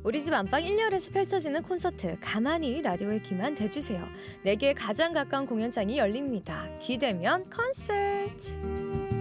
우리 집 안방 1열에서 펼쳐지는 콘서트 가만히 라디오에 귀만 대주세요. 내게 가장 가까운 공연장이 열립니다. 기대면 콘서트.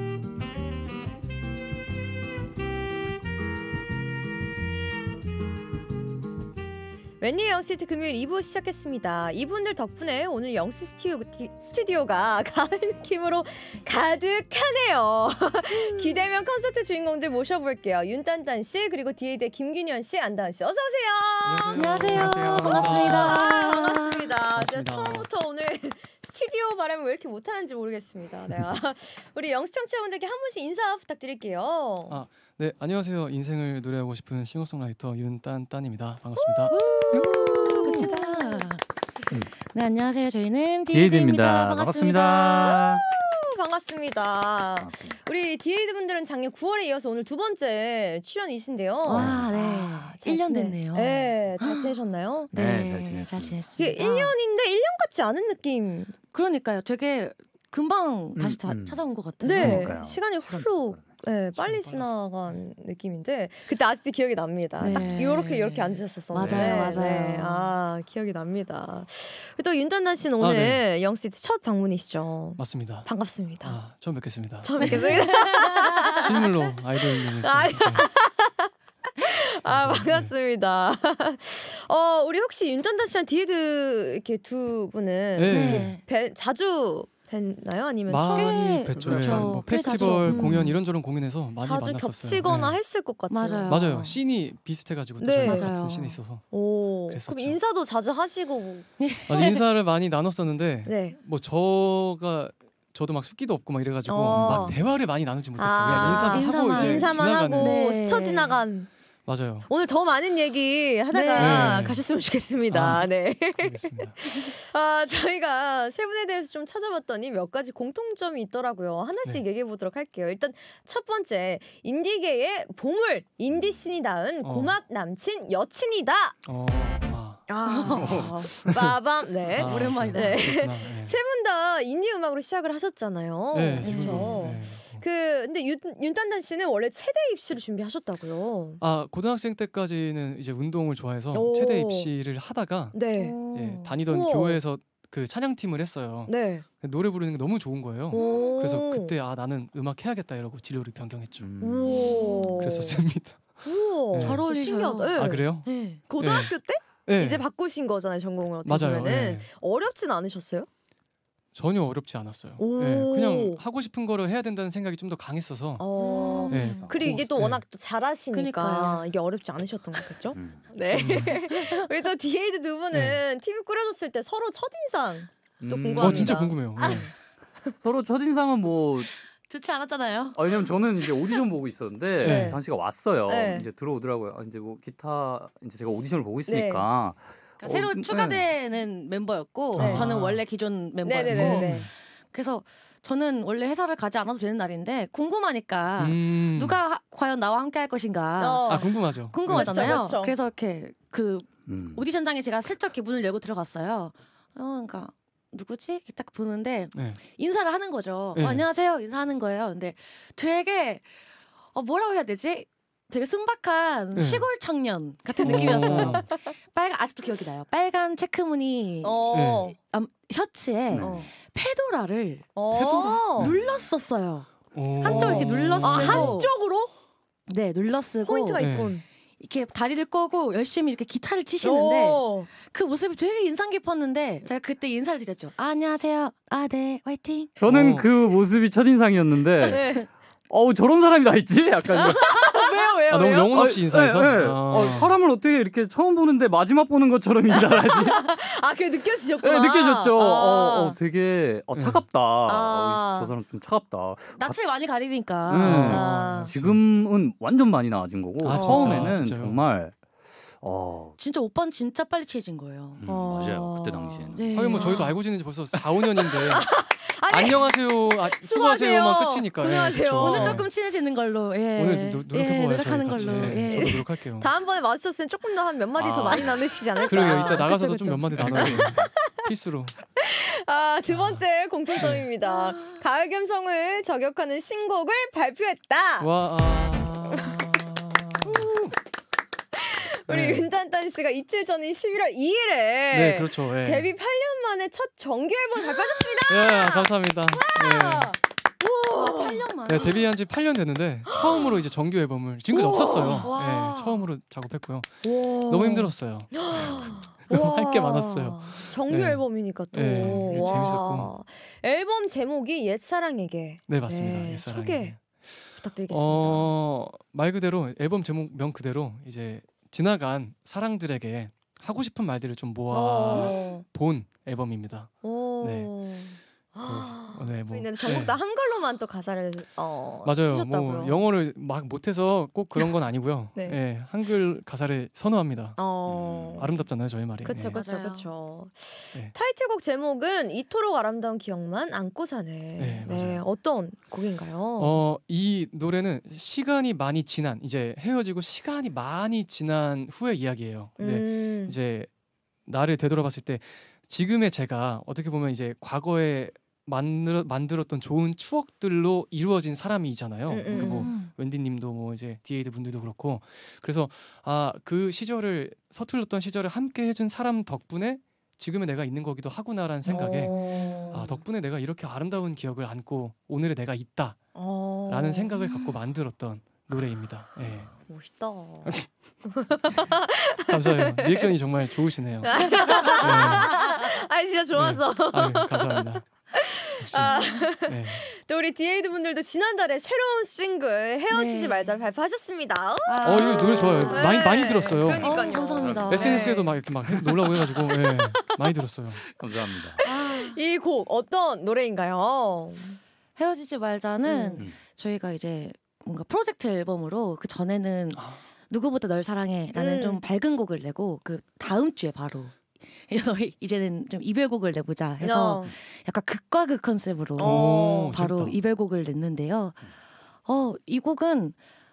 웬니 영스트 금요일 2부 시작했습니다. 이분들 덕분에 오늘 영스 스튜디오가 가을 느낌으로 가득하네요. 기대면 콘서트 주인공들 모셔볼게요. 윤딴딴씨 그리고 디에이의 김균현씨, 안다은씨 어서 오세요. 안녕하세요. 반갑습니다. 반갑습니다. 제가 처음부터 오늘 스튜디오 바람을 왜 이렇게 못하는지 모르겠습니다. 네. 우리 영스 청취자분들께 한 분씩 인사 부탁드릴게요. 네, 안녕하세요. 인생을 노래하고 싶은 싱어송라이터 윤딴딴입니다. 반갑습니다. 멋지다. 네, 안녕하세요. 저희는 디에이드입니다. 반갑습니다. 반갑습니다. 우리 디에이드 분들은 작년 9월에 이어서 오늘 두 번째 출연이신데요. 와, 네. 1년 됐네요. 네, 잘 지내셨나요? 네, 잘 지냈습니다. 이게 1년인데 1년 같지 않은 느낌. 그러니까요. 되게 금방 다시 찾아온 것 같아요. 네, 그러니까요. 시간이 훌룩 빨리 지나간 느낌인데 그때 아직도 기억이 납니다. 네. 딱 이렇게 앉으셨었는데. 맞아요. 네. 기억이 납니다. 또 윤단단 씨는 오늘 영스트 첫 방문이시죠? 맞습니다. 반갑습니다. 처음 뵙겠습니다. 처음 뵙겠습니다. 실물로 아이돌님을 반갑습니다. 우리 혹시 윤단단 씨랑 디에드 이렇게 두 분은 이렇게 자주 뵀나요? 아니면 많이 뵀죠. 그렇죠. 뭐 페스티벌 자주. 공연 이런저런 공연에서 많이 자주 만났었어요. 겹치거나 했을 것 같아요. 맞아요. 씬이 비슷해가지고 또 네. 저희 맞아요. 같은 씬이 있어서. 그럼 인사도 자주 하시고. 맞아, 인사를 많이 나눴었는데 네. 뭐 저도 막 숫기도 없고 막 이래가지고 막 대화를 많이 나누지 못했어요. 그냥 인사만 지나가는. 하고 네. 스쳐 지나간. 맞아요. 오늘 더 많은 얘기 하다가 네. 가셨으면 좋겠습니다. 네. 알겠습니다. 저희가 세 분에 대해서 좀 찾아봤더니 몇 가지 공통점이 있더라고요. 하나씩 얘기해 보도록 할게요. 일단 첫 번째, 인디계의 보물, 인디씬이 낳은 고막 남친 여친이다. 빠밤. 네. 오랜만이다. 네. 세 세 분 다 인디 음악으로 시작을 하셨잖아요. 네, 그렇죠. 근데 윤단단 씨는 원래 체대 입시를 준비하셨다고요. 고등학생 때까지는 이제 운동을 좋아해서 체대 입시를 하다가 다니던 교회에서 그 찬양팀을 했어요. 네. 노래 부르는 게 너무 좋은 거예요. 그래서 그때 나는 음악 해야겠다 이러고 진로를 변경했죠. 그랬었습니다. 잘 어울리셔요. 네. 그래요? 네. 고등학교 때 네. 이제 바꾸신 거잖아요, 전공을. 어떻게 맞아요. 보면은 어렵진 않으셨어요? 전혀 어렵지 않았어요. 그냥 하고 싶은 거를 해야 된다는 생각이 좀 더 강했어서. 그리고 이게 또 워낙 또 잘하시니까 그러니까요. 이게 어렵지 않으셨던 거겠죠? 네. 우리 또 디에이드 두 분은 TV 꾸려졌을 때 서로 첫인상 또 궁금합니다. 진짜 궁금해요. 서로 첫인상은 뭐 좋지 않았잖아요. 왜냐면 저는 이제 오디션 보고 있었는데 당시가 왔어요. 네. 이제 들어오더라고요. 이제 뭐 기타 이제 제가 오디션을 보고 있으니까 그러니까 새로 추가되는 멤버였고 저는 원래 기존 멤버였고 네네네. 그래서 저는 원래 회사를 가지 않아도 되는 날인데 궁금하니까 누가 과연 나와 함께 할 것인가 궁금하죠. 궁금하잖아요. 그렇죠. 그래서 이렇게 그 오디션장에 제가 슬쩍 기분을 내고 들어갔어요. 그러니까 누구지? 이렇게 딱 보는데 인사를 하는 거죠. 안녕하세요. 인사하는 거예요. 근데 되게 뭐라고 해야 되지? 되게 순박한 시골 청년 같은 느낌이었어요. 아직도 기억이 나요. 빨간 체크무늬 셔츠에 페도라를 눌렀었어요. 한쪽 이렇게 눌러쓰고 한쪽으로? 네, 눌러쓰고 포인트가 있군. 이렇게 다리를 꺼고 열심히 이렇게 기타를 치시는데 그 모습이 되게 인상 깊었는데 제가 그때 인사를 드렸죠. 안녕하세요. 네, 화이팅. 저는 그 모습이 첫인상이었는데 저런 사람이 다 있지? 약간 왜요? 너무 영혼 없이 인사해서? 사람을 어떻게 이렇게 처음 보는데 마지막 보는 것처럼 인사하지? 그게 느껴지셨구나. 네, 느껴졌죠. 되게 차갑다. 저 사람 좀 차갑다. 낯을 많이 가리니까. 지금은 완전 많이 나아진 거고 처음에는 진짜요? 정말 진짜 오빠는 진짜 빨리 친해진 거예요. 맞아요. 그때 당시에는. 네. 하긴 뭐 저희도 알고 지낸 지 벌써 4, 5년인데 안녕하세요, 수고하세요만 끝이니까. 고생하세요. 그렇죠. 오늘 조금 친해지는 걸로. 오늘 노력해봐요. 노력하는 저희 걸로. 같이. 저도 노력할게요. 다음번에 마주쳤으면 조금 더 한 몇 마디 더 많이 나누시지 않을까? 그러게요. 이따 나가서도 그쵸. 좀 몇 마디 나눠요. 필수로. 두 번째 공통점입니다. 가을 감성을 저격하는 신곡을 발표했다. 우리 네. 윤탄탄 씨가 이틀 전인 11월 2일에 네, 그렇죠. 네. 데뷔 8년 만에 첫 정규 앨범을 발표하셨습니다. 네, 감사합니다. 와, 8년 만에. 네, 데뷔한 지 8년 됐는데 처음으로 이제 정규 앨범을 지금까지 없었어요. 와. 네, 처음으로 작업했고요. 너무 힘들었어요. 너무 할 게 많았어요. 정규 네. 앨범이니까 또 네, 와. 재밌었고. 앨범 제목이 옛사랑에게. 네, 맞습니다. 네, 옛사랑이. 소개 부탁드리겠습니다. 말 그대로 앨범 제목명 그대로 이제 지나간 사랑들에게 하고 싶은 말들을 좀 모아 본 앨범입니다. 네. 네, 뭐, 전국 네. 다 한글로만 또 가사를 맞아요. 쓰셨다고요. 뭐 영어를 막 못해서 꼭 그런 건 아니고요. 네. 네, 한글 가사를 선호합니다. 아름답잖아요, 저희 말이. 그렇죠, 네. 그렇죠, 맞아요. 그렇죠. 네. 타이틀곡 제목은 이토록 아름다운 기억만 안고 사네. 네, 맞아요. 어떤 곡인가요? 이 노래는 시간이 많이 지난 이제 헤어지고 시간이 많이 지난 후의 이야기예요. 근데 이제 나를 되돌아봤을 때 지금의 제가 어떻게 보면 이제 과거에 만들었던 좋은 추억들로 이루어진 사람이잖아요. 뭐 웬디님도 뭐 이제 디에이드 분들도 그렇고 그래서 그 시절을 서툴렀던 시절을 함께 해준 사람 덕분에 지금의 내가 있는 거기도 하구나라는 생각에 덕분에 내가 이렇게 아름다운 기억을 안고 오늘의 내가 있다라는 생각을 갖고 만들었던 노래입니다. 네. 멋있다. 감사해요. 리액션이 정말 좋으시네요. 네. 진짜 좋았어. 네. 감사합니다. 네. 또 우리 디에이드 분들도 지난달에 새로운 싱글 헤어지지 말자 발표하셨습니다. 이거 노래 좋아요. 많이 들었어요. 그러니까요. 감사합니다. SNS에도 막 이렇게 막 놀라고 해가지고 많이 들었어요. 감사합니다. 이 곡 어떤 노래인가요? 헤어지지 말자는 저희가 이제 뭔가 프로젝트 앨범으로 그 전에는 누구보다 널 사랑해라는 좀 밝은 곡을 내고 그 다음 주에 바로 너희 이제는 좀 이별곡을 내보자 해서 약간 극과 극 컨셉으로 바로 재밌다. 이별곡을 냈는데요. 이 곡은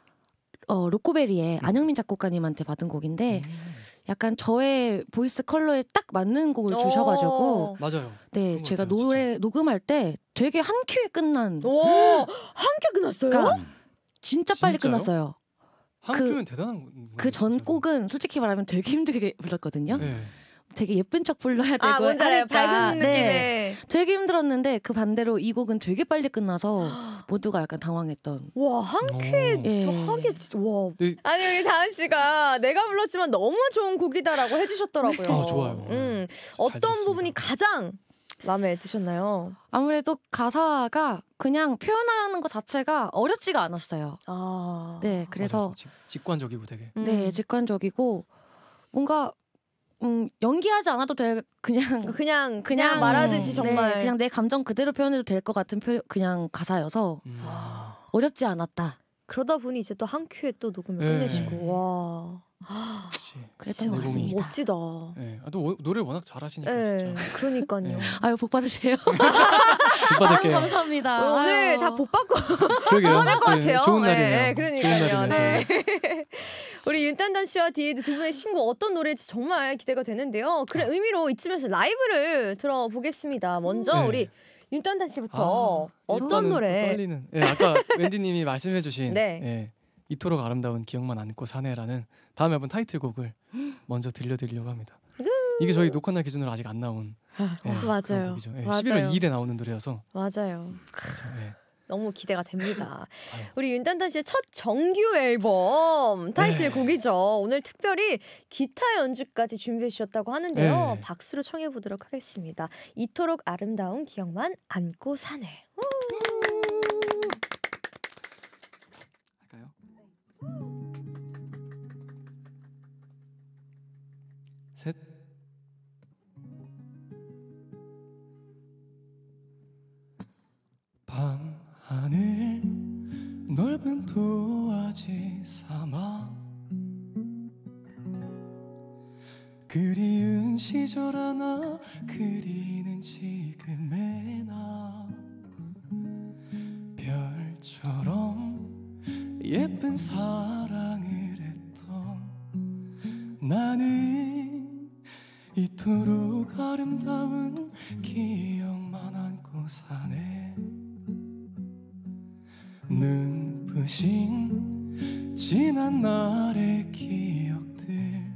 로코베리의 안영민 작곡가님한테 받은 곡인데 약간 저의 보이스 컬러에 딱 맞는 곡을 주셔가지고 맞아요. 네 제가 노래 녹음할 때 되게 한 큐에 끝난 한 큐 끝났어요? 그러니까 진짜 빨리 진짜요? 끝났어요. 한 큐면 대단한 거예요. 그 전 진짜로. 곡은 솔직히 말하면 되게 힘들게 불렀거든요. 네. 되게 예쁜 척 불러야 되고 뭔지 알아요. 하니까 밝은 느낌의. 되게 힘들었는데 그 반대로 이 곡은 되게 빨리 끝나서 모두가 약간 당황했던. 와, 한 큐에 예. 하기 진짜 와. 네. 아니 우리 다은 씨가 내가 불렀지만 너무 좋은 곡이다라고 해주셨더라고요. 좋아요. 어떤 들었습니다. 부분이 가장 마음에 드셨나요? 아무래도 가사가 그냥 표현하는 것 자체가 어렵지가 않았어요. 네, 그래서 맞아요. 직관적이고 되게. 네 직관적이고 뭔가 연기하지 않아도 될 그냥 말하듯이 정말 네, 그냥 내 감정 그대로 표현해도 될 것 같은 그냥 가사여서 어렵지 않았다. 그러다 보니 이제 또 한 큐에 또 녹음을 네. 끝내시고 와. 그랬던 것 내공이- 같습니다. 멋지다. 네. 또 노래를 워낙 잘하시니까 네, 진짜. 그러니까요. 네. 아유 복 받으세요. 복 받을게요. 감사합니다. 오늘 아유. 다 복 받고 그러게요. 것 같아요. 좋은 날이네요. 네, 그러니까요. 좋은 날이네요. 네. 저희. 우리 윤딴딴 씨와 디에이드 두 분의 신곡 어떤 노래일지 정말 기대가 되는데요. 그런 의미로 이쯤에서 라이브를 들어보겠습니다. 먼저 네. 우리 윤딴딴 씨부터 어떤 일단은 노래? 또 떨리는. 네, 아까 웬디님이 말씀해주신 네. 이토록 아름다운 기억만 안고 사네라는 다음 앨범 타이틀곡을 먼저 들려드리려고 합니다. 이게 저희 녹화날 기준으로 아직 안 나온 맞아요. 그런 곡이죠. 네, 맞아요. 11월 2일에 나오는 노래여서 맞아요. 네. 너무 기대가 됩니다. 아유. 우리 윤딴딴 씨의 첫 정규 앨범 타이틀곡이죠. 오늘 특별히 기타 연주까지 준비해 주셨다고 하는데요. 네. 박수로 청해 보도록 하겠습니다. 이토록 아름다운 기억만 안고 사네. 할까요? 셋. 밤 하늘 넓은 도화지 삼아 그리운 시절 하나 그리는 지금의 나 별처럼 예쁜 사랑을 했던 나는 이토록 아름다운 기억만 안고 사네 눈부신 지난 날의 기억들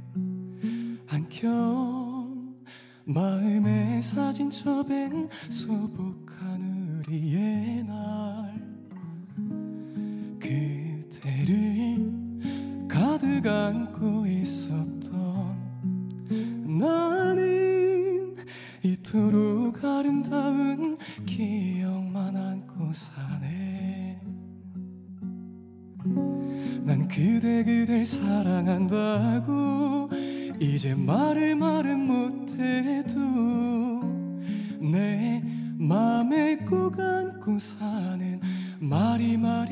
기억만 안고 사네. 난 그댈 사랑한다고 이제 말을 못해도 내 맘에 꼭 안고 사는 말이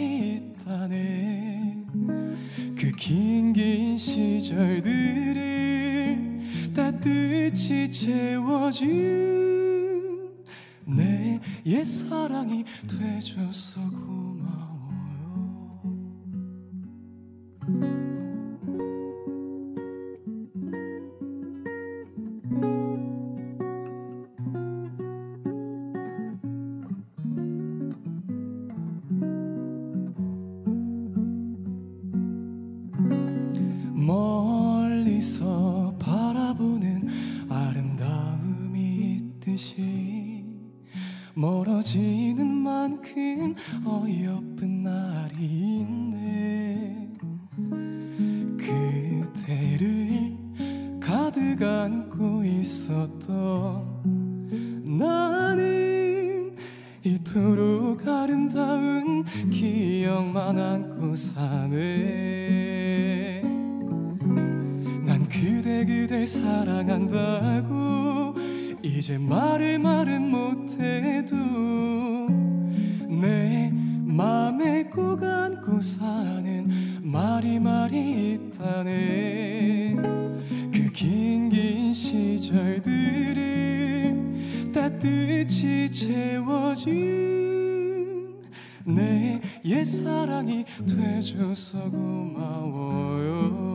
있다네. 그 긴 시절들을 따뜻이 채워준 내 옛사랑이 돼줘서 고마워요. 멀리서 바라보는 아름다움이 있듯이 멀어지는 만큼 어여쁜 날이 있네. 그대를 가득 안고 있었던 나는 이토록 아름다운 기억만 안고 사네. 난 그댈 사랑한다고 이제 말을 못해도 내 맘에 꼭 안고 사는 말이 있다네. 그 긴 시절들을 따뜻이 채워준 내 옛사랑이 돼줘서 고마워요.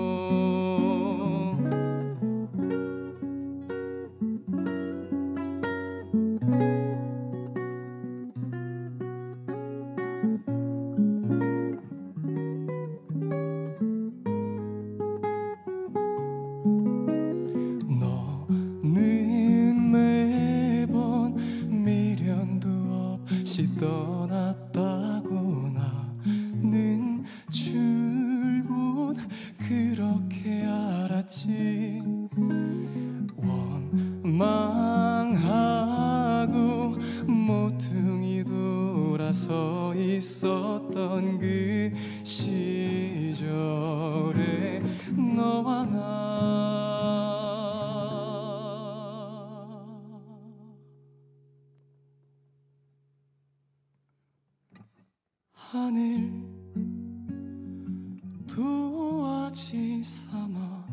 떠났다고 나는 줄곧 그렇게 알았지. 원망하고 모퉁이 돌아서 있었던 그 시절에 너와 나 하늘 도화지 삼아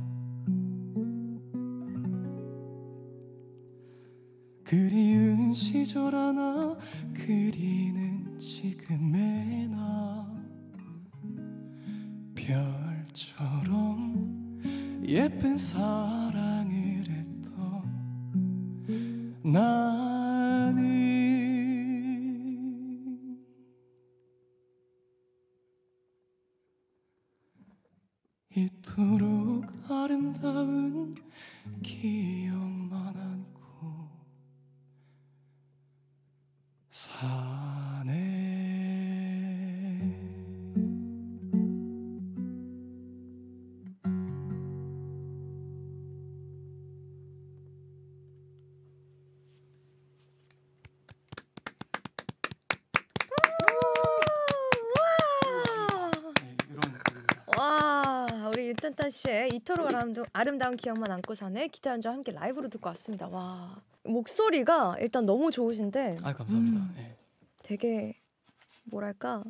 그리운 시절 하나 그리는 지금의 나. 별처럼 예쁜 사랑을 했던 나는 이토록 아름다운 기억만 안고 사네. 윤탄탄 씨의 이토록 아름다운 기억만 안고 사네 기타 연주와 함께 라이브로 듣고 왔습니다. 와, 목소리가 일단 너무 좋으신데 감사합니다. 네. 되게 뭐랄까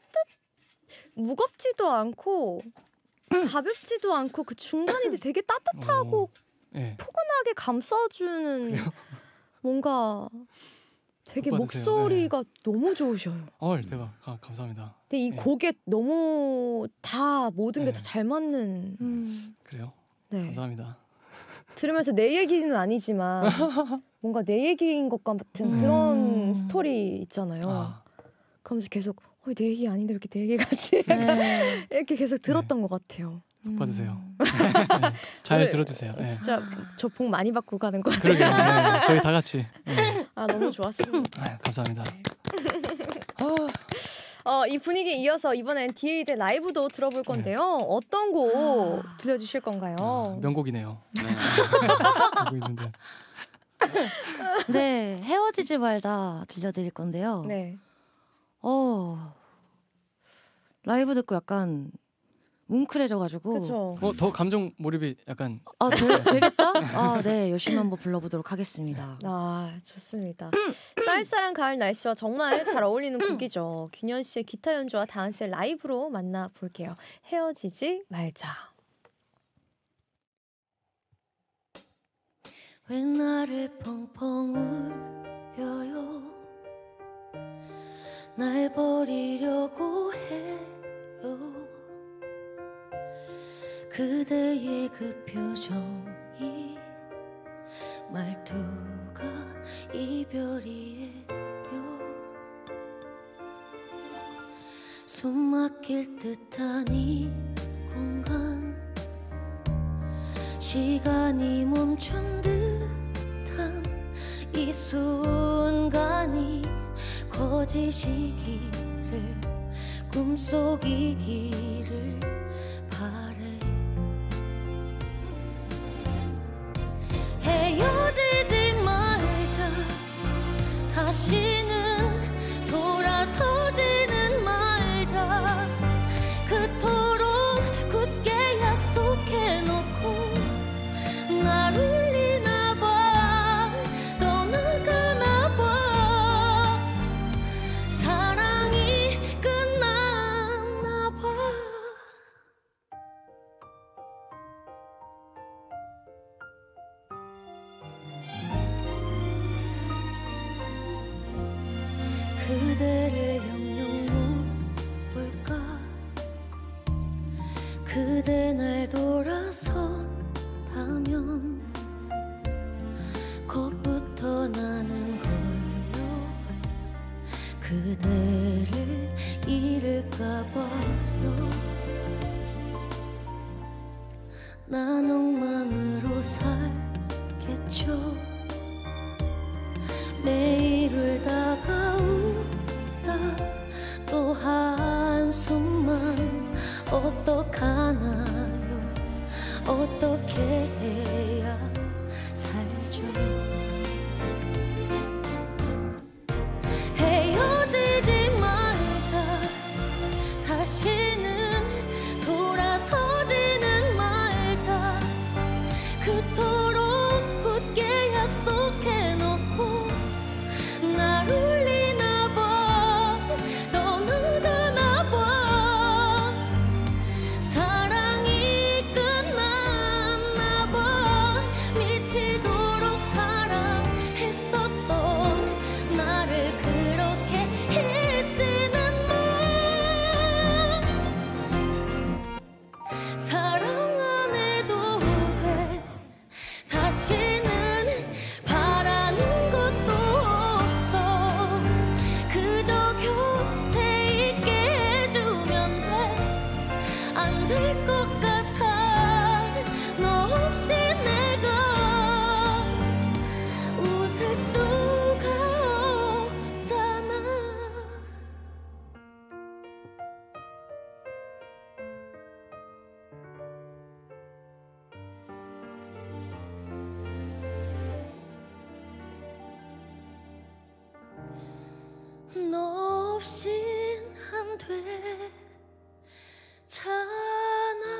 무겁지도 않고 가볍지도 않고 그 중간인데 되게 따뜻하고 네. 포근하게 감싸주는 뭔가 되게 목소리가 너무 좋으셔요. 대박. 감사합니다. 근데 이 곡에 너무 다 모든 게 다 잘 맞는. 그래요? 네. 감사합니다. 들으면서 내 얘기는 아니지만 뭔가 내 얘기인 것 같은 그런 스토리 있잖아요. 그러면서 계속 내 얘기 아닌데 왜 이렇게 내 얘기 같이 이렇게 계속 들었던 것 같아요. 복 받으세요. 잘 들어주세요. 진짜 저 복 많이 받고 가는 것 같아요. 그러게요. 저희 다 같이. 너무 좋았습니다. 감사합니다. 이 분위기에 이어서 이번엔 DA의 라이브도 들어볼 건데요. 어떤 곡 들려주실 건가요? 명곡이네요. 알고 있는데. 네, 헤어지지 말자 들려드릴 건데요. 네. 라이브 듣고 약간 뭉클해져가지고. 그렇죠. 더 감정 몰입이 약간. 되겠죠? 네, 열심히 한번 불러보도록 하겠습니다. 좋습니다. 쌀쌀한 가을 날씨와 정말 잘 어울리는 곡이죠. 균현 씨의 기타 연주와 다은 씨의 라이브로 만나볼게요. 헤어지지 말자. 왜 나를 펑펑 울려요? 날 버리려고 해요. 그대의 그 표정이 말투가 이별이에요. 숨 막힐 듯한 이 공간, 시간이 멈춘 듯한 이 순간이 거짓이기를, 꿈속이기를 바래. 헤어지지 말자, 다시는 돌아서지는 말자. 그토록 굳게 약속해놓고 날 울리나봐, 떠나가나봐. 사랑이 끝났나봐. 그대를 영영 못 볼까? 그대 날 돌아선다면 겁부터 나는 걸요. 그대를 잃을까 봐요. 난 엉망으로 살겠죠. 매일 울다가 웃다 또 한숨만 어떡하나요? 어떻게 해야 살죠? 헤어지지 말자, 다시는 돌아서지는 말자. 그토록 굳게 약속해놓고 날 울리나봐, 떠나가나봐. 사랑이 끝났나봐. 미치도록 사랑했었던 나를 그렇게 잊지는 마. 사랑 안 해도 돼. 다시는 바라는 것도 없어. 그저 곁에 있게 해주면 돼. 안 될 것 같아. 너 없이 내가 웃을 수가 없잖아. 너 없인 안 되잖아.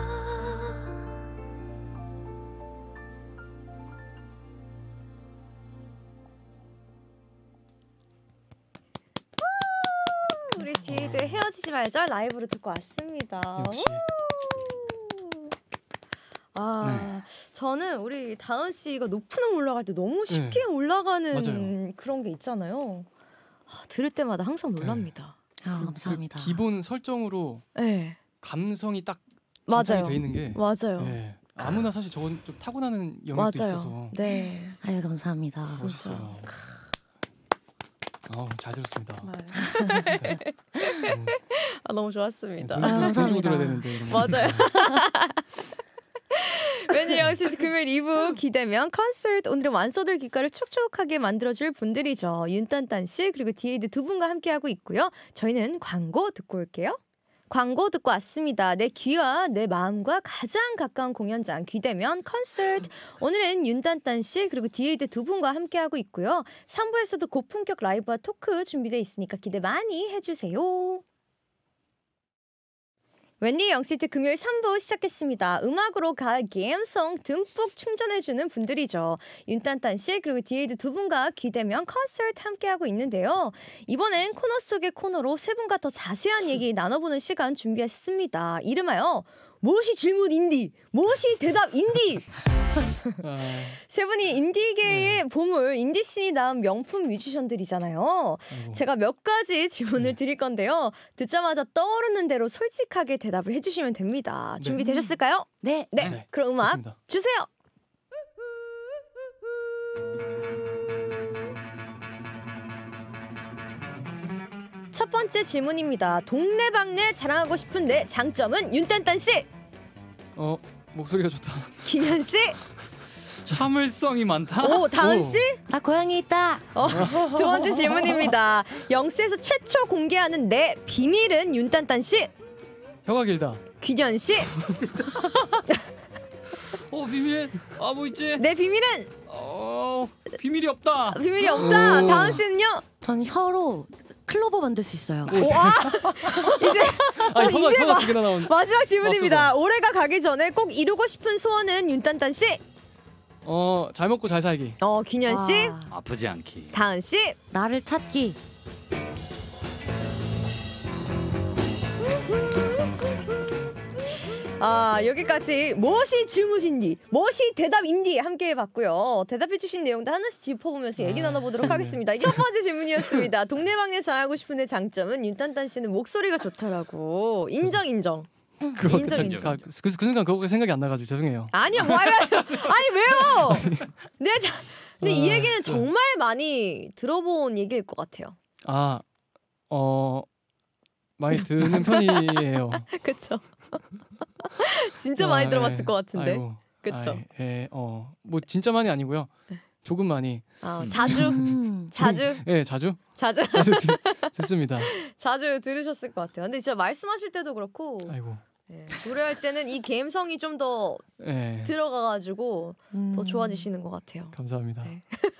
우리 디에이드의 헤어지지 말자 라이브로 듣고 왔습니다. 역시. 저는 우리 다은 씨가 높은 음 올라갈 때 너무 쉽게 올라가는 맞아요. 그런 게 있잖아요. 들을 때마다 항상 놀랍니다. 감사합니다. 그 기본 설정으로 네. 감성이 딱 맞아요. 장착이 돼 있는 게 맞아요. 네. 아무나 사실 저건 좀 타고나는 영역도 맞아요. 있어서 네. 아유, 감사합니다. 멋있어요. 잘 들었습니다. 너무 좋았습니다. 돈 주고 들어야 되는데 이런 거. 맞아요. 웬일영 씨 금요일 2부 기대면 콘서트. 오늘은 완소들 귓가를 촉촉하게 만들어줄 분들이죠. 윤딴딴 씨 그리고 디에이드 두 분과 함께하고 있고요. 저희는 광고 듣고 올게요. 광고 듣고 왔습니다. 내 귀와 내 마음과 가장 가까운 공연장 귀대면 콘서트. 오늘은 윤딴딴 씨 그리고 디에이드 두 분과 함께하고 있고요. 3부에서도 고품격 라이브와 토크 준비되어 있으니까 기대 많이 해주세요. 웬디 영시트 금요일 3부 시작했습니다. 음악으로 가을 감성 듬뿍 충전해주는 분들이죠. 윤딴딴 씨 그리고 디에이드 두 분과 귀대면 콘서트 함께하고 있는데요. 이번엔 코너 속의 코너로 세 분과 더 자세한 얘기 나눠보는 시간 준비했습니다. 이름하여 무엇이 질문 인디, 무엇이 대답 인디. 세 분이 인디계의 보물, 인디씬이 낳은 명품 뮤지션들이잖아요. 제가 몇 가지 질문을 드릴 건데요. 듣자마자 떠오르는 대로 솔직하게 대답을 해주시면 됩니다. 준비되셨을까요? 네. 네. 그럼 음악 좋습니다. 주세요. 첫 번째 질문입니다. 동네방네 자랑하고 싶은 내 장점은 윤딴딴 씨, 목소리가 좋다. 기년 씨, 참을성이 많다. 오 다은 씨. 나 고양이 있다. 두 번째 질문입니다. 영스에서 최초 공개하는 내 비밀은 윤딴딴 씨, 혀가 길다. 기년 씨. 비밀. 뭐 있지? 내 비밀은 비밀이 없다. 비밀이 없다. 다은 씨는요? 전 혀로 클로버 만들 수 있어요. 와 이제 혀가 두 개나 나온. 마지막 질문입니다. 올해가 가기 전에 꼭 이루고 싶은 소원은 윤딴딴 씨, 잘 먹고 잘 살기. 기년 씨, 아프지 않기. 다은 씨. 나를 찾기. 여기까지 무엇이 질문인디, 무엇이 대답인디 함께 해봤고요. 대답해주신 내용도 하나씩 짚어보면서 얘기 나눠보도록 하겠습니다. 첫 번째 질문이었습니다. 동네방네 자랑하고 싶은 내 장점은 윤딴딴 씨는 목소리가 좋더라고. 인정. 그거 인정. 그 순간 그거가 생각이 안 나가지고 죄송해요. 아니요, 아니 왜요? 근데 이 얘기는 정말 많이 들어본 얘기일 것 같아요. 많이 듣는 편이에요. 그렇죠. 진짜 많이 들어봤을 것 같은데. 그렇죠. 뭐 진짜 많이 아니고요. 조금 많이. 자주. 네, 자주 듣습니다. 자주 들으셨을 것 같아요. 근데 진짜 말씀하실 때도 그렇고. 노래할 때는 이 감성이 좀 더 들어가가지고 더 좋아지시는 것 같아요. 감사합니다. 네.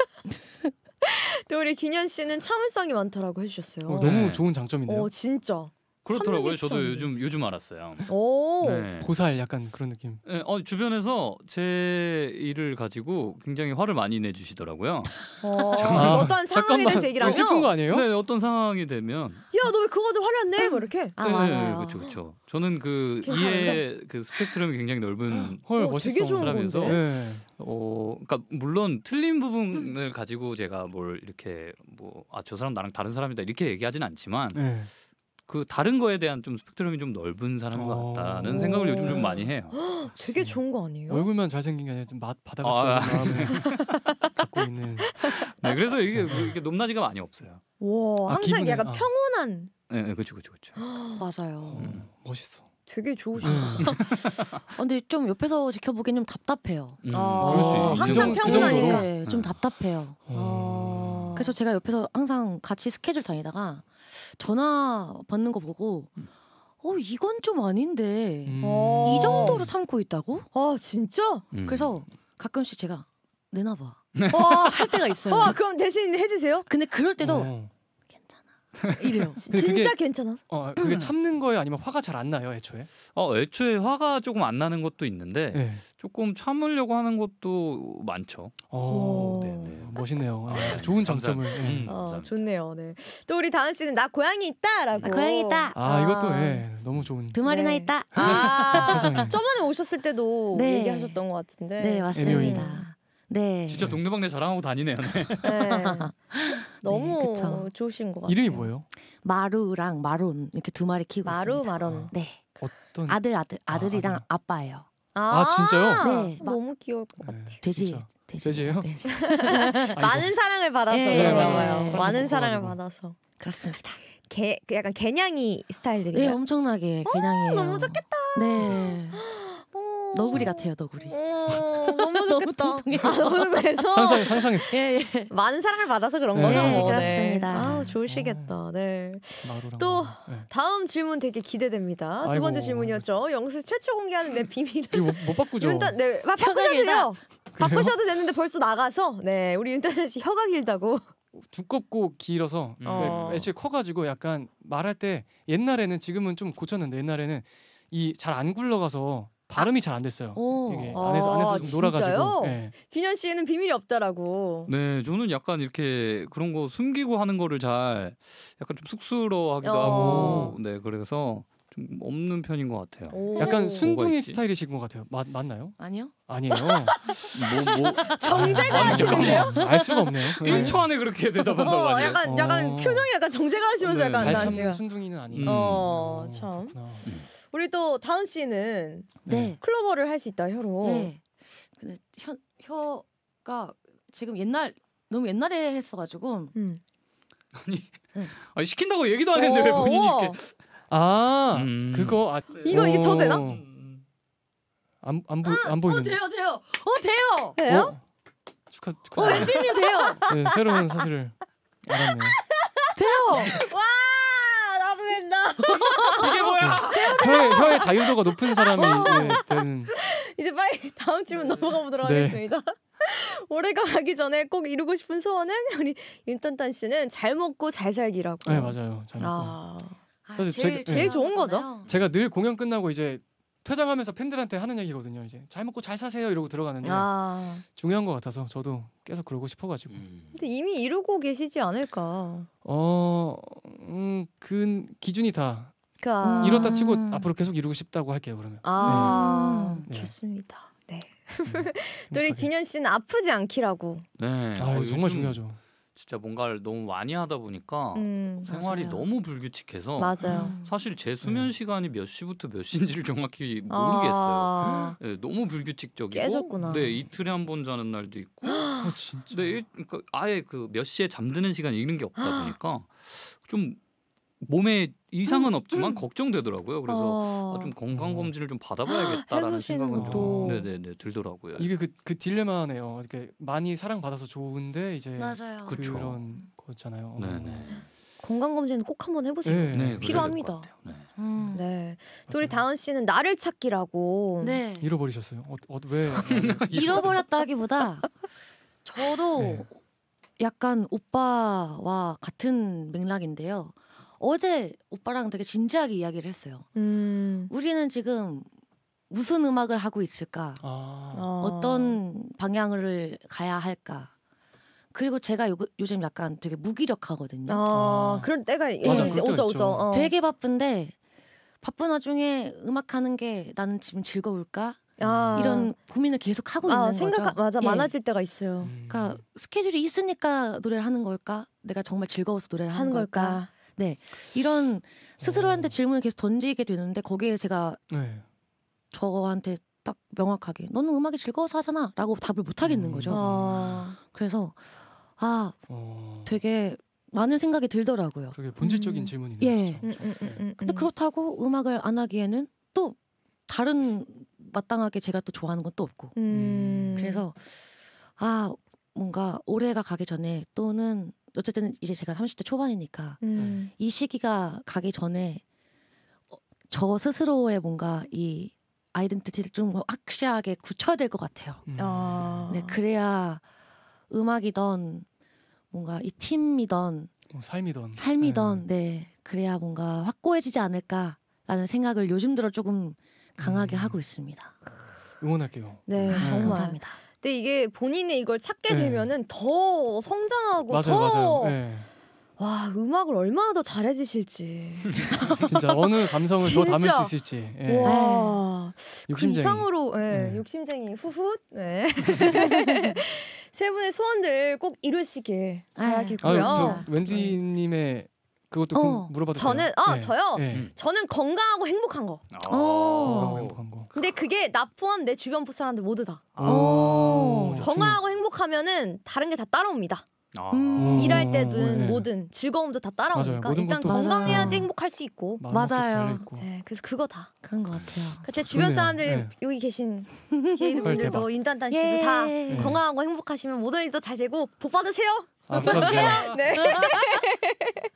또 우리 기년 씨는 참을성이 많다라고 해주셨어요. 너무 좋은 장점인데요. 진짜. 그렇더라고요. 저도 요즘 알았어요. 네. 보살 약간 그런 느낌. 네, 주변에서 제 일을 가지고 굉장히 화를 많이 내주시더라고요. 어떠한 상황에 대해서 얘기를 하면 슬픈 거 아니에요? 네, 어떤 상황이 되면 야, 너 왜 그거 좀 화를 안 내? 뭐 이렇게. 맞아요. 그렇죠. 저는 그 이해 그 스펙트럼이 굉장히 넓은 멋있어. 되게 좋은 사람이어서 건데. 그러니까 물론 틀린 부분을 가지고 제가 뭘 이렇게 저 사람 나랑 다른 사람이다 이렇게 얘기하진 않지만. 그 다른 거에 대한 좀 스펙트럼이 좀 넓은 사람인 것 같다는 생각을 요즘 좀 많이 해요. 되게 좋은 거 아니에요? 얼굴만 잘생긴 게 아니라 좀 바다같이 마음을 갖고 있는. 네, 그래서 이게 높낮이가 많이 없어요. 와, 항상 기분에, 약간 평온한. 네, 그렇죠. 맞아요. 멋있어. 되게 좋으시다. 근데 좀 옆에서 지켜보기엔 좀 답답해요. 항상 평온하니까. 네, 좀 답답해요. 그래서 제가 옆에서 항상 같이 스케줄 다니다가 전화 받는 거 보고 이건 좀 아닌데 이 정도로 참고 있다고? 진짜? 그래서 가끔씩 제가 내놔봐 할 때가 있어요. 그럼 대신 해주세요. 근데 그럴 때도 괜찮아 이래요. 진짜 괜찮아? 그게 참는 거예요? 아니면 화가 잘 안 나요 애초에? 애초에 화가 조금 안 나는 것도 있는데 조금 참으려고 하는 것도 많죠. 멋있네요. 좋은 장점을. 좋네요. 네. 또 우리 다은 씨는 나 고양이 있다라고. 고양이 있다. 이것도 너무 좋은. 2마리나 있다. 세상에. 저번에 오셨을 때도 네. 얘기하셨던 것 같은데. 네, 맞습니다. 네. 진짜 동네방네 자랑하고 다니네요. 너무 그쵸. 좋으신 것 같아요. 이름이 뭐예요? 마루랑 마론 이렇게 2마리 키우고 있습니다. 마론. 네. 어떤 아들이랑 아빠예요. 진짜요? 네. 너무 귀여울 것 같아요. 돼지예요? 네. 많은 사랑을 받아서 그런가 봐요. 많은 사랑을 받아서. 그렇습니다. 약간 개냥이 스타일들이요. 네, 엄청나게 개냥이에요. 너무 좋겠다. 네. 너구리 같아요, 너구리. 너무 좋겠다. 너무 좋아해서 상상했어. 많은 사랑을 받아서 그런 네, 거죠. 그렇습니다. 좋으시겠다. 네. 마루랑 또 네. 다음 질문 되게 기대됩니다. 두 번째 아이고. 질문이었죠. 영수 최초 공개하는 내 비밀. 이거 못 바꾸죠. 윤단 네 바꾸셔도 돼요. 바꾸셔도 되는데 벌써 나가서 네 우리 윤단 씨 혀가 길다고. 두껍고 길어서 애초에 커가지고 약간 말할 때 옛날에는 지금은 좀 고쳤는데 옛날에는 이 잘 안 굴러가서 발음이 잘 안 됐어요. 이게 안에서 좀 놀아가지고. 네. 균현 씨에는 비밀이 없다라고. 네, 저는 약간 이렇게 그런 거 숨기고 하는 거를 잘 약간 좀 쑥스러워하기도 하고, 네, 그래서 좀 없는 편인 것 같아요. 약간 순둥이 스타일이신 것 같아요. 맞나요? 아니요. 아니에요. 정색을 하시는데요? 알 수가 없네요. 1초 안에 그렇게 대답한다고 하네요. 약간 표정이 약간 정색을 하시면서 네. 약간 잘 나시가. 참는 순둥이는 아니에요. 참. 그렇구나. 우리 또 다은 씨는 네. 클로버를 할 수 있다 혀로. 네. 근데 혀가 지금 너무 옛날에 했어가지고. 아니 시킨다고 얘기도 안 했는데 왜 본인이 이렇게? 그거 이거 저 되나? 안 보이는데. 돼요. 돼요? 축하. 웬디님 돼요. 네, 새로운 사실을 알았네요. 돼요. 와 나도 된다. 이게 뭐야? 혀의 자유도가 높은 사람이 되는. 이제 빨리 다음 질문 넘어가 보도록 하겠습니다. 올해가 가기 전에 꼭 이루고 싶은 소원은 우리 윤딴딴 씨는 잘 먹고 잘 살기라고. 네 맞아요. 잘 먹고. 사실 제일 좋은 거죠. 제가 늘 공연 끝나고 이제 퇴장하면서 팬들한테 하는 얘기거든요. 이제 잘 먹고 잘 사세요 이러고 들어가는데 중요한 것 같아서 저도 계속 그러고 싶어가지고. 근데 이미 이루고 계시지 않을까? 그 기준이 다 이렇다 치고 앞으로 계속 이루고 싶다고 할게요. 그러면. 네. 좋습니다. 네. 또 우리 균현 씨는 아프지 않기라고. 네. 정말 중요하죠. 진짜 뭔가를 너무 많이 하다 보니까 생활이 맞아요. 너무 불규칙해서 맞아요. 사실 제 수면 시간이 몇 시부터 몇 시인지를 정확히 모르겠어요. 네, 너무 불규칙적이고 깨졌구나. 네, 이틀에 한 번 자는 날도 있고 진짜. 네, 그러니까 아예 그 몇 시에 잠드는 시간 이런 게 없다 보니까 좀 몸에 이상은 없지만 걱정되더라고요. 그래서 좀 건강 검진을 좀 받아봐야겠다라는 생각은 좀 네네네 들더라고요. 이게 그 딜레마네요. 이렇게 많이 사랑받아서 좋은데 이제 맞아요. 그런 거잖아요. 네네. 건강 검진 꼭 한번 해보세요. 네, 필요합니다. 네. 네. 또 우리 다은 씨는 나를 찾기라고. 네. 잃어버리셨어요? 왜? 잃어버렸다기보다 저도 네. 약간 오빠와 같은 맥락인데요. 어제 오빠랑 되게 진지하게 이야기를 했어요. 우리는 지금 무슨 음악을 하고 있을까? 어떤 방향을 가야 할까? 그리고 제가 요즘 약간 되게 무기력하거든요. 그런 때가 맞아, 이제 오죠. 되게 바쁜데 바쁜 와중에 음악하는 게 나는 지금 즐거울까? 이런 고민을 계속 하고 있는 거죠. 맞아, 많아질 때가 있어요. 그러니까 스케줄이 있으니까 노래를 하는 걸까? 내가 정말 즐거워서 노래를 하는 걸까? 네, 이런 스스로한테 질문을 계속 던지게 되는데 거기에 제가 저한테 딱 명확하게 너는 음악이 즐거워서 하잖아 라고 답을 못 하겠는 거죠. 그래서 되게 많은 생각이 들더라고요. 그게 본질적인 질문이네요. 예. 근데 그렇다고 음악을 안 하기에는 또 다른 마땅하게 제가 또 좋아하는 건 또 없고. 그래서 뭔가 올해가 가기 전에 또는 어쨌든 이제 제가 30대 초반이니까 이 시기가 가기 전에 저 스스로의 뭔가 이 아이덴티티를 좀 확실하게 굳혀야 될 것 같아요. 네, 그래야 음악이던 뭔가 이 팀이던 삶이던 네, 그래야 뭔가 확고해지지 않을까라는 생각을 요즘 들어 조금 강하게 하고 있습니다. 응원할게요. 네, 정말. 감사합니다. 근데 이게 본인이 이걸 찾게 되면은 더 성장하고 맞아요. 와, 음악을 얼마나 더 잘해지실지. 진짜 어느 감성을 더 담을 수 있을지. 와, 욕심쟁이. 그 이상으로 욕심쟁이 후훗. 세 분의 소원들 꼭 이루시길 바라겠고요. 웬디님의 그것도 물어봐도 저는 돼요? 저요. 저는 건강하고 행복한 거. 건강하고 행복한 거. 근데 그게 나 포함 내 주변 사람들 모두 다. 건강하고 행복하면은 다른 게 다 따라옵니다. 일할 때든 뭐든 즐거움도 다 따라오니까 일단 건강해야지 행복할 수 있고. 맞아요. 네, 그래서 그거 다 그런 것 같아요. 제 주변 사람들 여기 계신 게이들분들도 윤단단 씨도 다 건강하고 행복하시면 모든 일도 잘 되고 복 받으세요. 감사합니다. 네.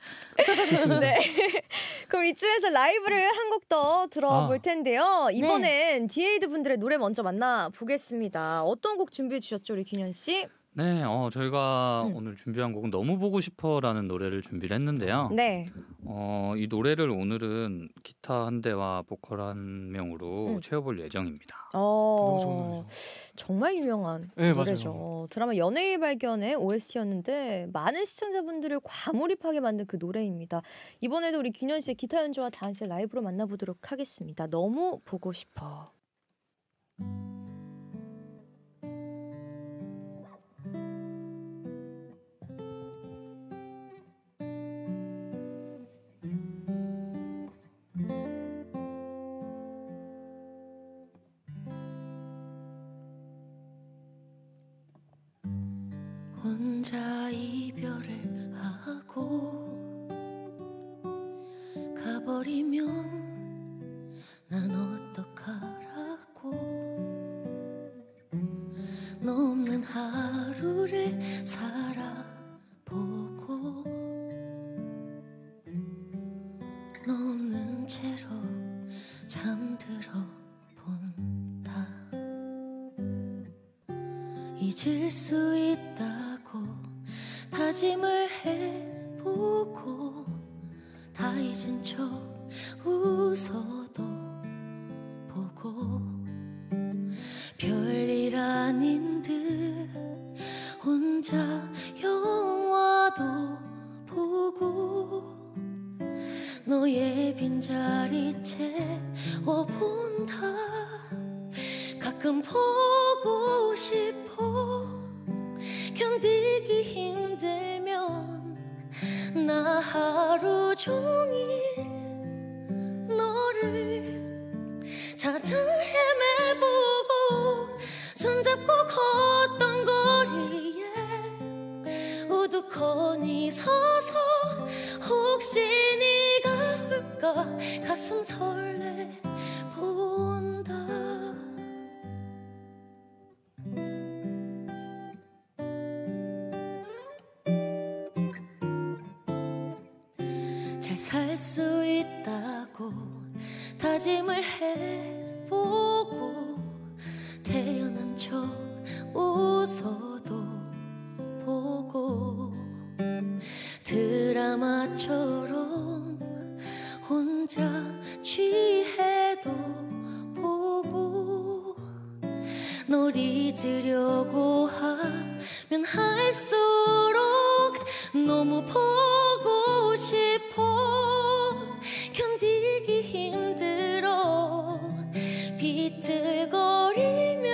좋습니다. 네. 그럼 이쯤에서 라이브를 한 곡 더 들어볼 텐데요. 이번엔 디에이드 분들의 노래 먼저 만나보겠습니다. 어떤 곡 준비해 주셨죠, 우리 균현 씨? 네, 저희가 오늘 준비한 곡은 너무 보고 싶어라는 노래를 준비를 했는데요. 네. 이 노래를 오늘은 기타 한 대와 보컬 한 명으로 채워볼 예정입니다. 너무 좋은 노래죠. 정말 유명한 네, 노래죠. 맞아요. 드라마 연애의 발견의 OST였는데 많은 시청자분들을 과몰입하게 만든 그 노래입니다. 이번에도 우리 균현 씨의 기타 연주와 다은 씨의 라이브로 만나보도록 하겠습니다. 너무 보고 싶어. 혼자 이별을 하고 가버리면 난 어떡하라고. 너 없는 하루를 살아보고 너 없는 채로 잠들어 본다. 잊을 수 있다고 다짐을 해보고 다 잊은 척 웃어도 보고 별일 아닌 듯 혼자 영화도 보고 너의 빈자리 채워본다. 가끔 보고 싶어. 견디기 힘들면 나 하루 종일 너를 찾아 헤매보고 손잡고 걷던 거리에 우두커니 서서 혹시 네가 올까 가슴 설레 본다. 잘 살 수 있다고 다짐을 해보고 태어난 척 웃어도 보고 드라마처럼 혼자 취해도 보고 널 잊으려고 하면 할수록 너무 보고 싶어. 견디기 힘들어. 비틀거리며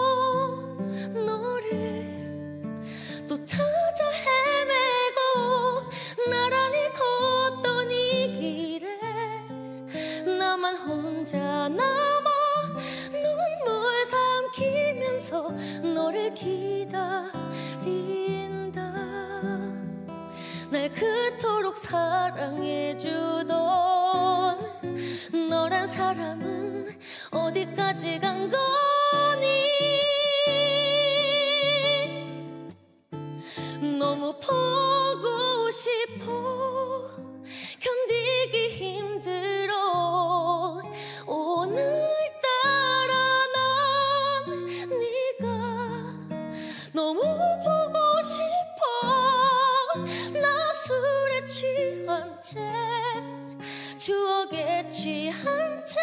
너를 또 찾아 헤매고 나란히 걷던 이 길에 나만 혼자 남아 눈물 삼키면서 너를 기다린다. 날 그토록 사랑해주던 너란 사람은 어디까지 간 거니. 너무 보고 싶어. 견디기 힘들어. 오늘따라 난 네가 너무 보고 싶어. 나 술에 취한 채 추억에 취한 채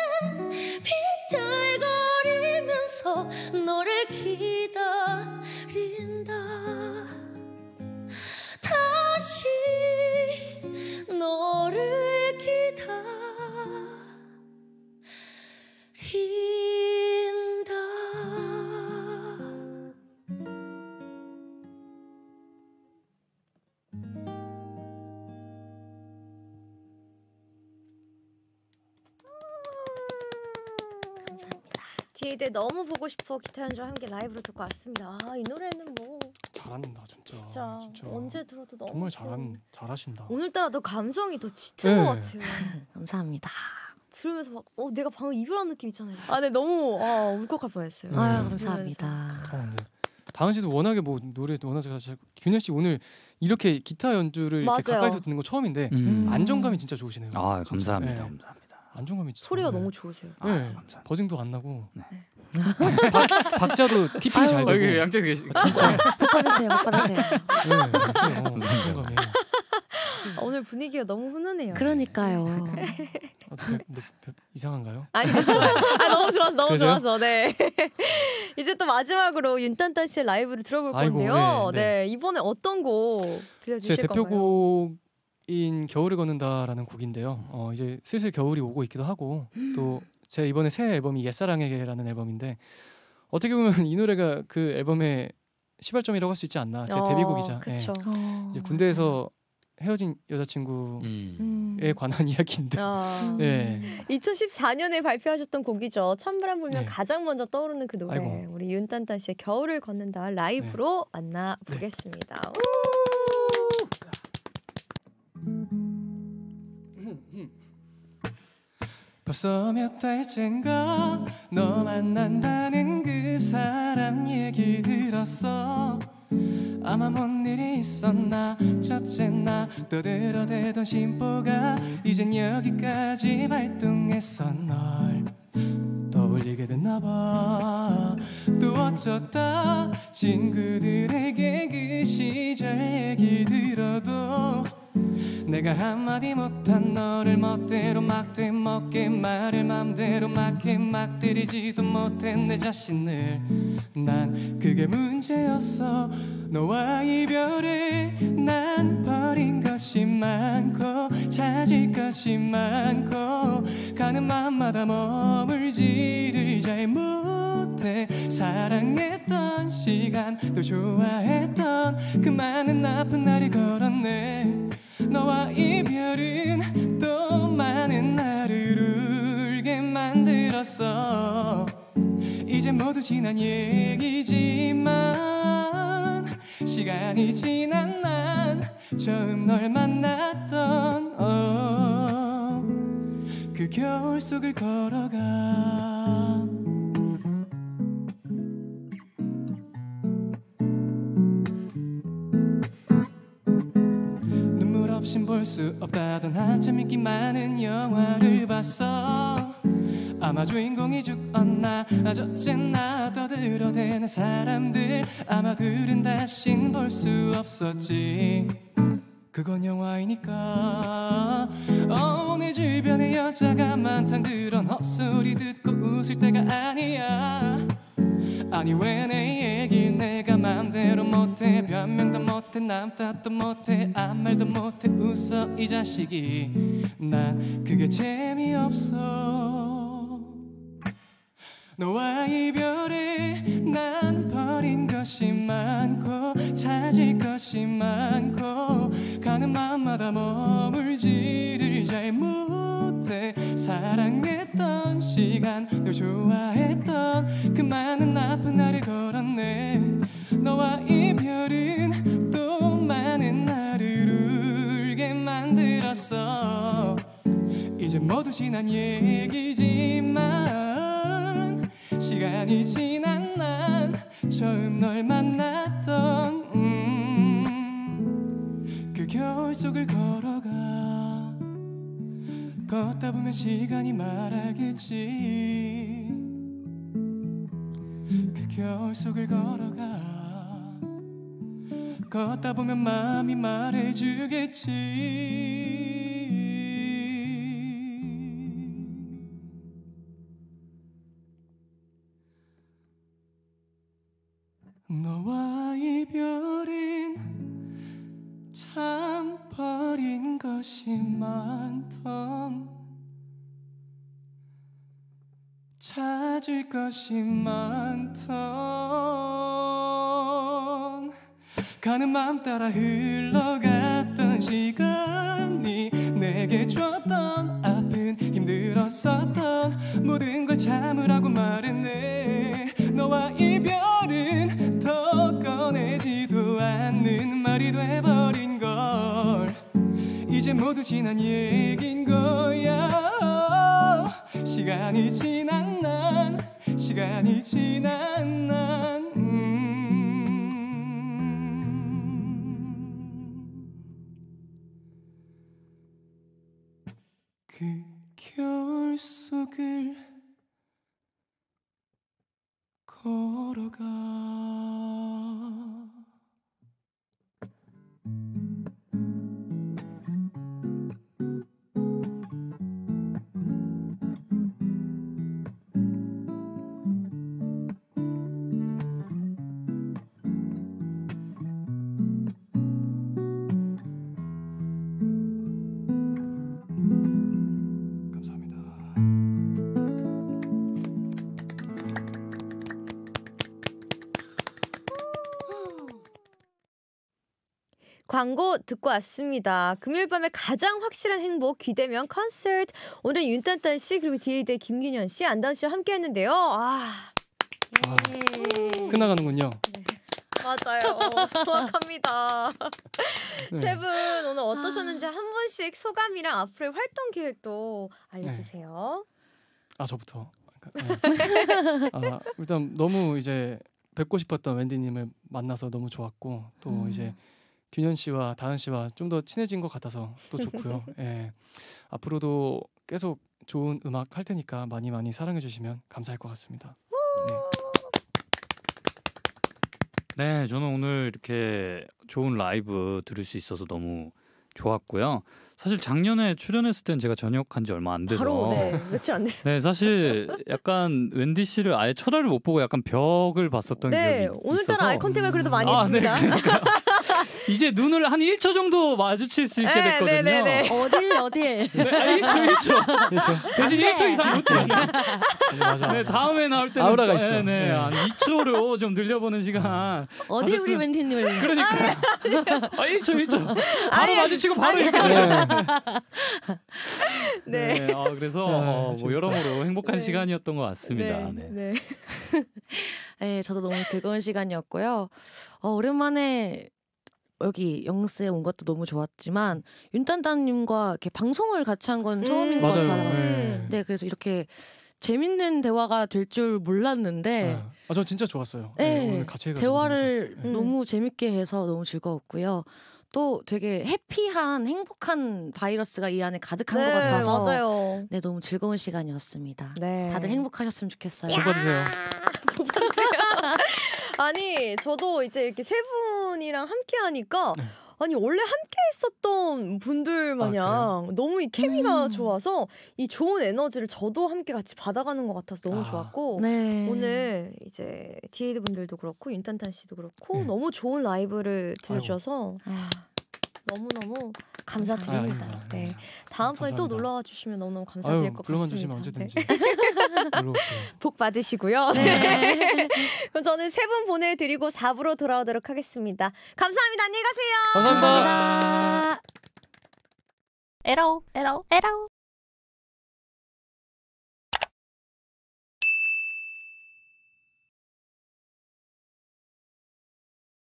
빗잘거리면서 너를 기다린다. 다시 너를 기다린다. 감사합니다. 디에이드 너무 보고 싶어 기타 연주와 함께 라이브로 듣고 왔습니다. 이 노래는 뭐 잘한다 진짜. 진짜 언제 들어도 너무 정말 좋은. 잘하신다. 오늘따라 더 감성이 더 짙은 것 같아요. 감사합니다. 들으면서 막 내가 방금 이별한 느낌 있잖아요. 네 너무 울컥할 뻔했어요. 감사합니다. 네. 다은 씨도 워낙에 뭐 노래 워낙 잘하시고 균열 씨 오늘 이렇게 기타 연주를 이렇게 가까이서 듣는 거 처음인데 안정감이 진짜 좋으시네요. 아 감사합니다. 네. 감사합니다. 안정감이 소리가 너무 좋으세요. 네. 감사합니다. 버징도 안 나고 네. 박자도 키핑 잘 되고 양쪽 계시. 진짜 못 받으세요, 못 받으세요. 안정감이 오늘 분위기가 너무 훈훈해요. 그러니까요. 어떻게 뭐, 이상한가요? 아니 좋아요. 너무 좋아서 너무 그러세요? 좋아서 네. 이제 또 마지막으로 윤딴딴 씨의 라이브를 들어볼 아이고, 건데요. 네, 네. 이번에 어떤 곡 들려주실 제 건가요? 대표곡인 겨울을 걷는다라는 곡인데요. 이제 슬슬 겨울이 오고 있기도 하고 또 제 이번에 새 앨범이 옛사랑에게라는 앨범인데 어떻게 보면 이 노래가 그 앨범의 시발점이라고 할 수 있지 않나. 제 데뷔곡이자. 그렇죠. 이제 군대에서 헤어진 여자친구에 관한 이야기인데. 네. 2014년에 발표하셨던 곡이죠. 찬바람 불면 네. 가장 먼저 떠오르는 그 노래. 아이고. 우리 윤딴딴 씨의 겨울을 걷는다 라이브로 만나보겠습니다. 벌써 몇 달째인가 너 만난다는 그 사람 얘길 들었어. 아마 뭔 일이 있었나 첫째나 떠들어대던 심보가 이젠 여기까지 발동했어. 널 떠올리게 됐나봐. 또 어쩌다 친구들에게 그 시절 얘길 들어도 내가 한마디 못한 너를 멋대로 막 되먹게 말을 맘대로 막 들이지도 못한 내 자신을. 난 그게 문제였어. 너와 이별에 난 버린 것이 많고 찾을 것이 많고 가는 맘마다 머물지를 잘 못해. 사랑했던 시간 또 좋아했던 그 많은 아픈 날을 걸었네. 너와 이별은 또 많은 나를 울게 만들었어. 이제 모두 지난 얘기지만 시간이 지난 난 처음 널 만났던 그 겨울 속을 걸어가. 눈물 없인 볼 수 없다던 한참 인기 많은 영화를 봤어. 아마 주인공이 죽었나 어쨌나 떠들어대는 사람들 아마들은 다신 볼 수 없었지. 그건 영화이니까. 내 주변에 여자가 많단 그런 헛소리 듣고 웃을 때가 아니야. 아니 왜 내 얘기 내가 맘대로 못해. 변명도 못해 남 탓도 못해 아무 말도 못해 웃어 이 자식이. 난 그게 재미없어. 너와 이별에 난 버린 것이 많고 찾을 것이 많고 가는 맘마다 머물지를 잘 못해. 사랑했던 시간 널 좋아했던 그 많은 아픈 날을 걸었네. 너와 이별은 또 많은 나를 울게 만들었어. 이제 모두 지난 얘기지만 시간이 지난 난 처음 널 만났던 그 겨울 속을 걸어가. 걷다 보면 시간이 말하겠지. 그 겨울 속을 걸어가. 걷다 보면 마음이 말해주겠지. 너와 이별은 참 버린 것이 많던 찾을 것이 많던 가는 마음 따라 흘러갔던 시간이 내게 줬던 아픈 힘들었었던 모든 걸 참으라고 말했네. 너와 이별은 더 꺼내지도 않는 말이 돼버린 걸. 이제 모두 지난 얘긴 거야. 시간이 지난 난 시간이 지난 난 그 겨울 속을 걸어가. 광고 듣고 왔습니다. 금요일 밤에 가장 확실한 행복 기대면 콘서트. 오늘 윤딴딴 씨 그리고 디에이드의 김균현 씨, 안다은 씨와 함께했는데요. 끝나가는군요. 네. 맞아요. 정확합니다. 네. 세 분 오늘 어떠셨는지 한 분씩 소감이랑 앞으로의 활동 계획도 알려주세요. 저부터. 일단 너무 이제 뵙고 싶었던 웬디님을 만나서 너무 좋았고 또 이제 균현 씨와 다은 씨와 좀 더 친해진 것 같아서 또 좋고요. 예. 앞으로도 계속 좋은 음악 할 테니까 많이 많이 사랑해 주시면 감사할 것 같습니다. 네, 저는 오늘 이렇게 좋은 라이브 들을 수 있어서 너무 좋았고요. 사실 작년에 출연했을 땐 제가 전역한 지 얼마 안 돼서 바로 며칠 안 돼요. 네, 사실 약간 웬디 씨를 아예 쳐다를 못 보고 약간 벽을 봤었던 기억이 있어서 오늘따라 아이 컨택을 그래도 많이 했습니다. 네, 이제 눈을 한 1초 정도 마주칠 수 있게 됐거든요. 네네네. 어딜? 네, 1초. 대신 1초 이상 못해요. 맞아. 네, 다음에 나올 때는 아우라가 또, 있어. 네, 한 2초로 좀 늘려보는 시간. 어디 우리 멘티님을? 그러니까 1초. 바로 마주치고 바로 이렇게. 네. 그래서 뭐 여러모로 행복한 시간이었던 것 같습니다. 네. 네, 저도 너무 즐거운 시간이었고요. 오랜만에 여기 영스에 온 것도 너무 좋았지만 윤딴딴님과 이렇게 방송을 같이 한 건 처음인 것 맞아요. 같아요. 네, 그래서 이렇게 재밌는 대화가 될 줄 몰랐는데 저 진짜 좋았어요. 네, 오늘 같이 해가지고 대화를 너무 너무 재밌게 해서 너무 즐거웠고요. 또 되게 해피한 행복한 바이러스가 이 안에 가득한 것 같아서 맞아요. 네, 너무 즐거운 시간이었습니다. 네. 다들 행복하셨으면 좋겠어요. 복 받으세요. 아니 저도 이제 이렇게 세 분이랑 함께 하니까 아니 원래 함께 했었던 분들 마냥 너무 이 케미가 좋아서 이 좋은 에너지를 저도 함께 같이 받아가는 것 같아서 너무 좋았고 네. 오늘 이제 디에이드 분들도 그렇고 윤탄탄 씨도 그렇고 너무 좋은 라이브를 들려주셔서 너무너무 감사드립니다. 네. 다음번에 또 놀러와 주시면 너무너무 감사드릴 것 불러만 같습니다. 주시면 언제든지. 복 받으시고요. 네. 그럼 저는 세 분 보내드리고 4부로 돌아오도록 하겠습니다. 감사합니다. 안녕히 가세요. 감사합니다. 에라오.